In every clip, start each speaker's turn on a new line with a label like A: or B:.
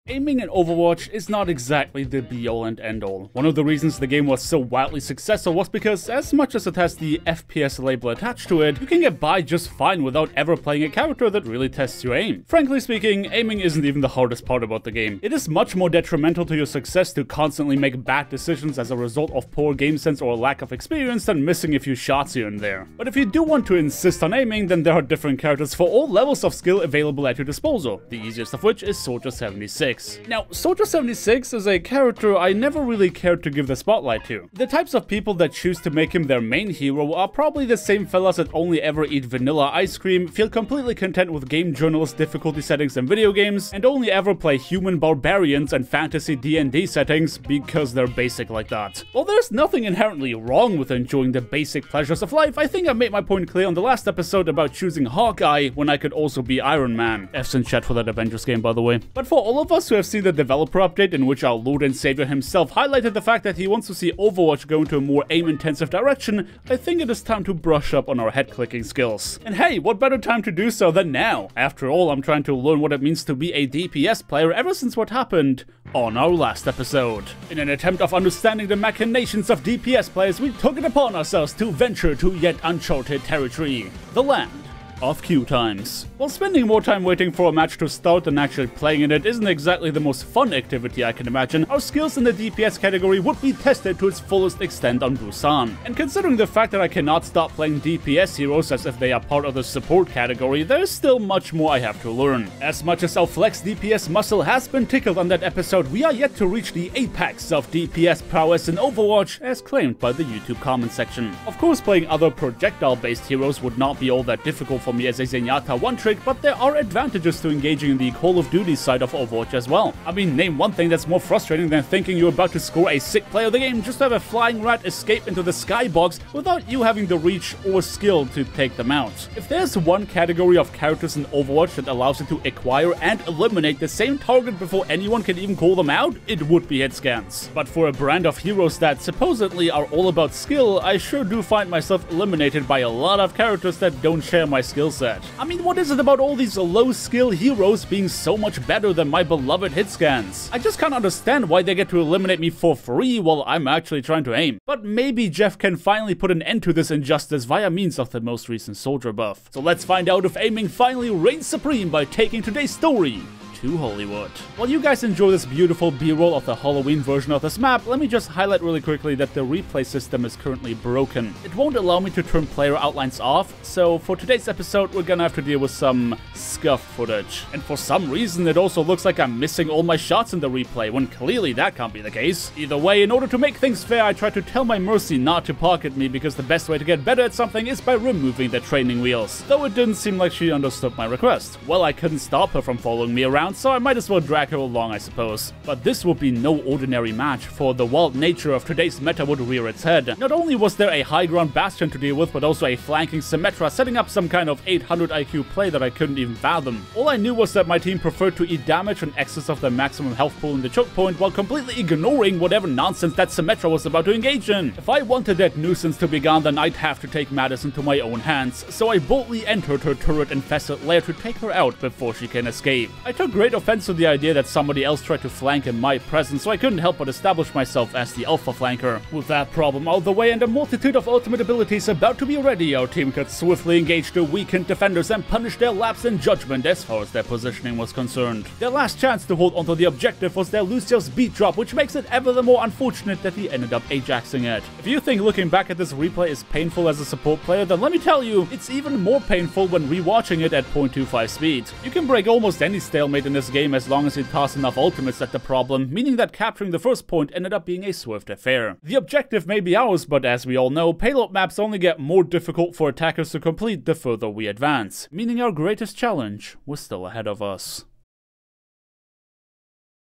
A: Aiming in Overwatch is not exactly the be-all and end-all. One of the reasons the game was so wildly successful was because, as much as it has the FPS label attached to it, you can get by just fine without ever playing a character that really tests your aim. Frankly speaking, aiming isn't even the hardest part about the game. It is much more detrimental to your success to constantly make bad decisions as a result of poor game sense or lack of experience than missing a few shots here and there. But if you do want to insist on aiming, then there are different characters for all levels of skill available at your disposal, the easiest of which is Soldier 76. Now, Soldier 76 is a character I never really cared to give the spotlight to. The types of people that choose to make him their main hero are probably the same fellas that only ever eat vanilla ice cream, feel completely content with game journalist difficulty settings in video games, and only ever play human barbarians and fantasy D&D settings because they're basic like that. While there's nothing inherently wrong with enjoying the basic pleasures of life, I think I made my point clear on the last episode about choosing Hawkeye when I could also be Iron Man. F's in chat for that Avengers game, by the way. But for all of us who have seen the developer update in which our Lord and Savior himself highlighted the fact that he wants to see Overwatch go into a more aim-intensive direction, I think it is time to brush up on our head-clicking skills. And hey, what better time to do so than now? After all, I'm trying to learn what it means to be a DPS player ever since what happened on our last episode. In an attempt of understanding the machinations of DPS players, we took it upon ourselves to venture to yet uncharted territory, the land of queue times. While spending more time waiting for a match to start than actually playing in it isn't exactly the most fun activity I can imagine, our skills in the DPS category would be tested to its fullest extent on Busan. And considering the fact that I cannot stop playing DPS heroes as if they are part of the support category, there's still much more I have to learn. As much as our flex DPS muscle has been tickled on that episode, we are yet to reach the apex of DPS prowess in Overwatch, as claimed by the YouTube comment section. Of course, playing other projectile-based heroes would not be all that difficult for me as a Zenyatta one-trick, but there are advantages to engaging in the Call of Duty side of Overwatch as well. I mean, name one thing that's more frustrating than thinking you're about to score a sick play of the game just to have a flying rat escape into the skybox without you having the reach or skill to take them out. If there's one category of characters in Overwatch that allows you to acquire and eliminate the same target before anyone can even call them out, it would be hitscans. But for a brand of heroes that supposedly are all about skill, I sure do find myself eliminated by a lot of characters that don't share my skill set. I mean, what is it about all these low-skill heroes being so much better than my beloved hitscans? I just can't understand why they get to eliminate me for free while I'm actually trying to aim. But maybe Jeff can finally put an end to this injustice via means of the most recent Soldier buff. So let's find out if aiming finally reigns supreme by taking today's story to Hollywood. While you guys enjoy this beautiful b-roll of the Halloween version of this map, let me just highlight really quickly that the replay system is currently broken. It won't allow me to turn player outlines off, so for today's episode we're gonna have to deal with some scuff footage. And for some reason it also looks like I'm missing all my shots in the replay, when clearly that can't be the case. Either way, in order to make things fair, I try to tell my Mercy not to pocket me because the best way to get better at something is by removing the training wheels. Though it didn't seem like she understood my request. Well, I couldn't stop her from following me around, so I might as well drag her along, I suppose. But this would be no ordinary match, for the wild nature of today's meta would rear its head. Not only was there a high ground Bastion to deal with, but also a flanking Symmetra setting up some kind of 800 IQ play that I couldn't even fathom. All I knew was that my team preferred to eat damage in excess of their maximum health pool in the choke point, while completely ignoring whatever nonsense that Symmetra was about to engage in. If I wanted that nuisance to be gone, then I'd have to take matters into my own hands, so I boldly entered her turret-infested lair to take her out before she can escape. I took great offense to the idea that somebody else tried to flank in my presence, so I couldn't help but establish myself as the alpha flanker. With that problem out of the way and a multitude of ultimate abilities about to be ready, our team could swiftly engage the weakened defenders and punish their lapse in judgment as far as their positioning was concerned. Their last chance to hold onto the objective was their Lucio's beat drop, which makes it ever the more unfortunate that he ended up ajaxing it. If you think looking back at this replay is painful as a support player, then let me tell you, it's even more painful when rewatching it at 0.25 speed. You can break almost any stalemate in this game as long as you toss enough ultimates at the problem, meaning that capturing the first point ended up being a swift affair. The objective may be ours, but as we all know, payload maps only get more difficult for attackers to complete the further we advance, meaning our greatest challenge was still ahead of us.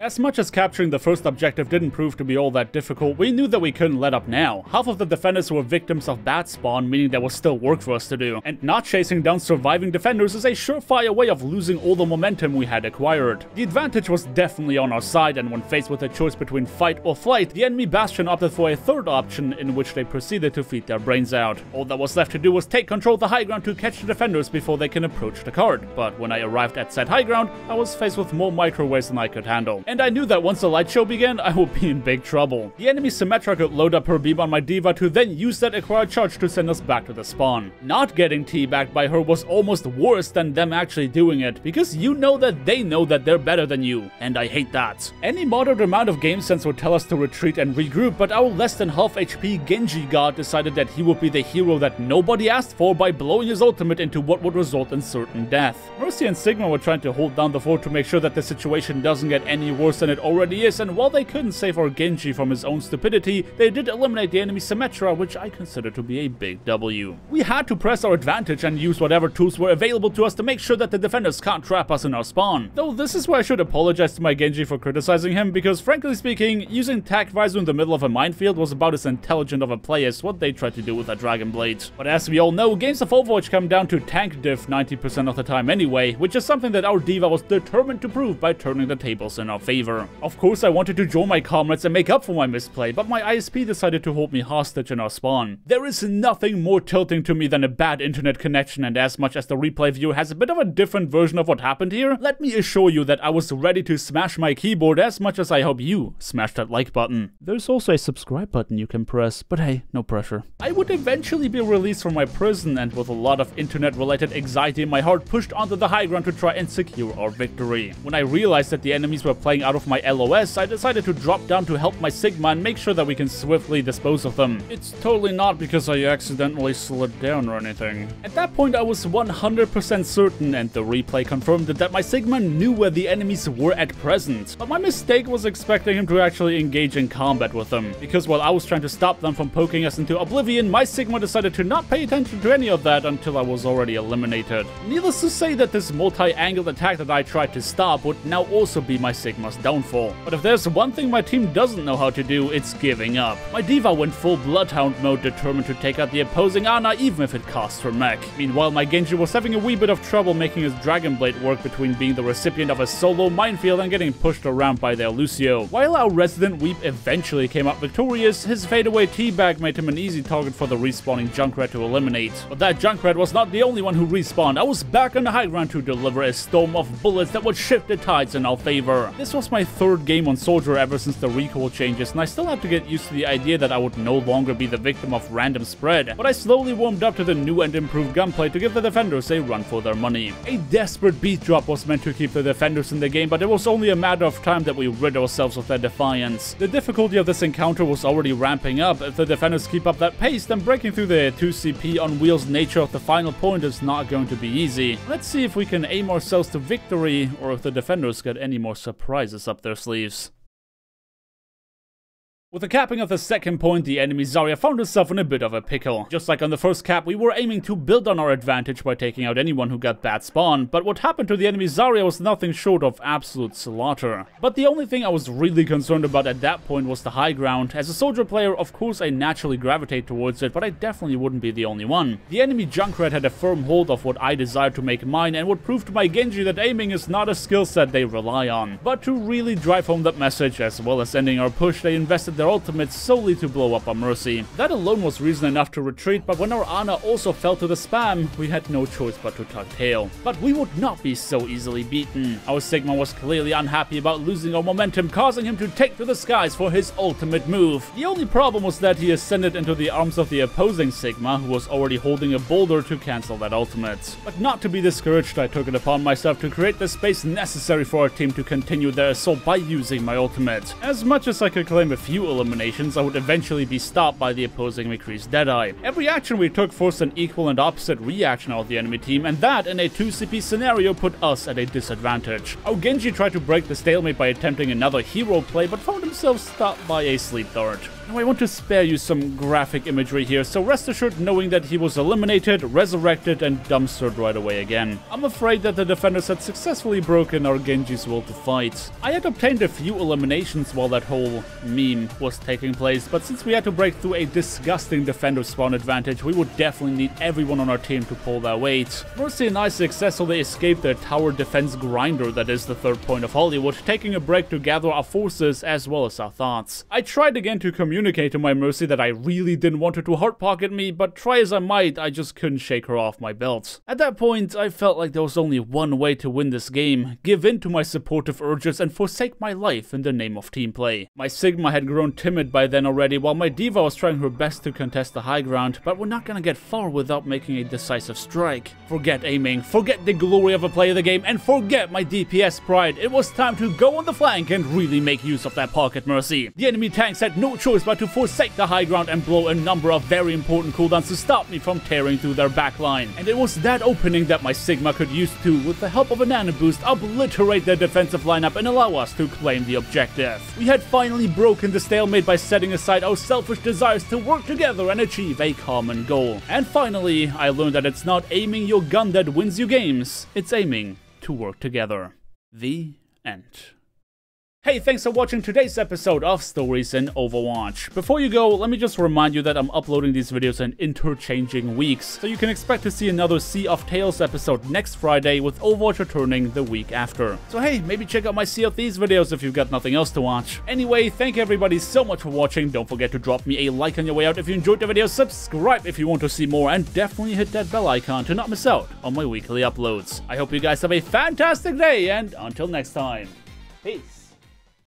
A: As much as capturing the first objective didn't prove to be all that difficult, we knew that we couldn't let up now. Half of the defenders were victims of bad spawn, meaning there was still work for us to do, and not chasing down surviving defenders is a surefire way of losing all the momentum we had acquired. The advantage was definitely on our side, and when faced with a choice between fight or flight, the enemy bastion opted for a third option in which they proceeded to feed their brains out. All that was left to do was take control of the high ground to catch the defenders before they can approach the card, but when I arrived at said high ground, I was faced with more microwaves than I could handle. And I knew that once the light show began, I would be in big trouble. The enemy Symmetra could load up her beam on my diva to then use that acquired charge to send us back to the spawn. Not getting teabagged by her was almost worse than them actually doing it, because you know that they know that they're better than you, and I hate that. Any moderate amount of game sense would tell us to retreat and regroup, but our less than half HP Genji god decided that he would be the hero that nobody asked for by blowing his ultimate into what would result in certain death. Mercy and Sigma were trying to hold down the fort to make sure that the situation doesn't get any worse than it already is, and while they couldn't save our Genji from his own stupidity, they did eliminate the enemy Symmetra, which I consider to be a big W. We had to press our advantage and use whatever tools were available to us to make sure that the defenders can't trap us in our spawn. Though this is where I should apologize to my Genji for criticizing him, because frankly speaking, using Tact Visor in the middle of a minefield was about as intelligent of a play as what they tried to do with a Dragon Blade. But as we all know, games of Overwatch come down to tank diff 90% of the time anyway, which is something that our diva was determined to prove by turning the tables in our favor. Of course, I wanted to join my comrades and make up for my misplay, but my ISP decided to hold me hostage in our spawn. There is nothing more tilting to me than a bad internet connection, and as much as the replay viewer has a bit of a different version of what happened here, let me assure you that I was ready to smash my keyboard as much as I hope you smash that like button. There's also a subscribe button you can press, but hey, no pressure. I would eventually be released from my prison, and with a lot of internet-related anxiety in my heart, pushed onto the high ground to try and secure our victory. When I realized that the enemies were playing out of my LOS, I decided to drop down to help my Sigma and make sure that we can swiftly dispose of them. It's totally not because I accidentally slid down or anything. At that point, I was 100% certain, and the replay confirmed it, that my Sigma knew where the enemies were at present. But my mistake was expecting him to actually engage in combat with them, because while I was trying to stop them from poking us into oblivion, my Sigma decided to not pay attention to any of that until I was already eliminated. Needless to say that this multi-angled attack that I tried to stop would now also be my Sigma's downfall. But if there's one thing my team doesn't know how to do, it's giving up. My diva went full Bloodhound mode, determined to take out the opposing Ana even if it cost her mech. Meanwhile, my Genji was having a wee bit of trouble making his Dragon Blade work between being the recipient of a solo minefield and getting pushed around by their Lucio. While our resident Weep eventually came out victorious, his fadeaway teabag made him an easy target for the respawning Junkrat to eliminate. But that Junkrat was not the only one who respawned. I was back on the high ground to deliver a storm of bullets that would shift the tides in our favor. This was my third game on Soldier ever since the recoil changes, and I still had to get used to the idea that I would no longer be the victim of random spread, but I slowly warmed up to the new and improved gunplay to give the defenders a run for their money. A desperate beat drop was meant to keep the defenders in the game, but it was only a matter of time that we rid ourselves of their defiance. The difficulty of this encounter was already ramping up. If the defenders keep up that pace, then breaking through the 2CP on wheels nature of the final point is not going to be easy. Let's see if we can aim ourselves to victory, or if the defenders get any more surprises up their sleeves. With the capping of the second point, the enemy Zarya found herself in a bit of a pickle. Just like on the first cap, we were aiming to build on our advantage by taking out anyone who got bad spawn, but what happened to the enemy Zarya was nothing short of absolute slaughter. But the only thing I was really concerned about at that point was the high ground. As a soldier player, of course I naturally gravitate towards it, but I definitely wouldn't be the only one. The enemy Junkrat had a firm hold of what I desired to make mine, and would prove to my Genji that aiming is not a skill set they rely on. But to really drive home that message, as well as ending our push, they invested their ultimates solely to blow up our Mercy. That alone was reason enough to retreat, but when our Ana also fell to the spam, we had no choice but to tuck tail. But we would not be so easily beaten. Our Sigma was clearly unhappy about losing our momentum, causing him to take to the skies for his ultimate move. The only problem was that he ascended into the arms of the opposing Sigma, who was already holding a boulder to cancel that ultimate. But not to be discouraged, I took it upon myself to create the space necessary for our team to continue their assault by using my ultimate. As much as I could claim a few eliminations, I would eventually be stopped by the opposing McCree's Deadeye. Every action we took forced an equal and opposite reaction of the enemy team, and that in a 2CP scenario put us at a disadvantage. Our Genji tried to break the stalemate by attempting another hero play, but found himself stopped by a sleep dart. Now I want to spare you some graphic imagery here, so rest assured knowing that he was eliminated, resurrected, and dumpstered right away again. I'm afraid that the defenders had successfully broken our Genji's will to fight. I had obtained a few eliminations while that whole meme was taking place, but since we had to break through a disgusting defender spawn advantage, we would definitely need everyone on our team to pull their weight. Mercy and I successfully escaped the tower defense grinder that is the third point of Hollywood, taking a break to gather our forces as well as our thoughts. I tried again to communicate to my Mercy that I really didn't want her to hard pocket me, but try as I might, I just couldn't shake her off my belt. At that point, I felt like there was only one way to win this game: give in to my supportive urges and forsake my life in the name of team play. My Sigma had grown timid by then already, while my Diva was trying her best to contest the high ground, but we're not gonna get far without making a decisive strike. Forget aiming, forget the glory of a play of the game, and forget my DPS pride. It was time to go on the flank and really make use of that pocket, Mercy. The enemy tanks had no choice but to forsake the high ground and blow a number of very important cooldowns to stop me from tearing through their backline. And it was that opening that my Sigma could use to, with the help of a nano boost, obliterate their defensive lineup and allow us to claim the objective. We had finally broken the stalemate by setting aside our selfish desires to work together and achieve a common goal. And finally, I learned that it's not aiming your gun that wins you games, it's aiming to work together. The end. Hey, thanks for watching today's episode of Stories in Overwatch. Before you go, let me just remind you that I'm uploading these videos in interchanging weeks, so you can expect to see another Sea of Tales episode next Friday, with Overwatch returning the week after. So hey, maybe check out my Sea of Thieves videos if you've got nothing else to watch. Anyway, thank everybody so much for watching. Don't forget to drop me a like on your way out if you enjoyed the video, subscribe if you want to see more, and definitely hit that bell icon to not miss out on my weekly uploads. I hope you guys have a fantastic day, and until next time, peace.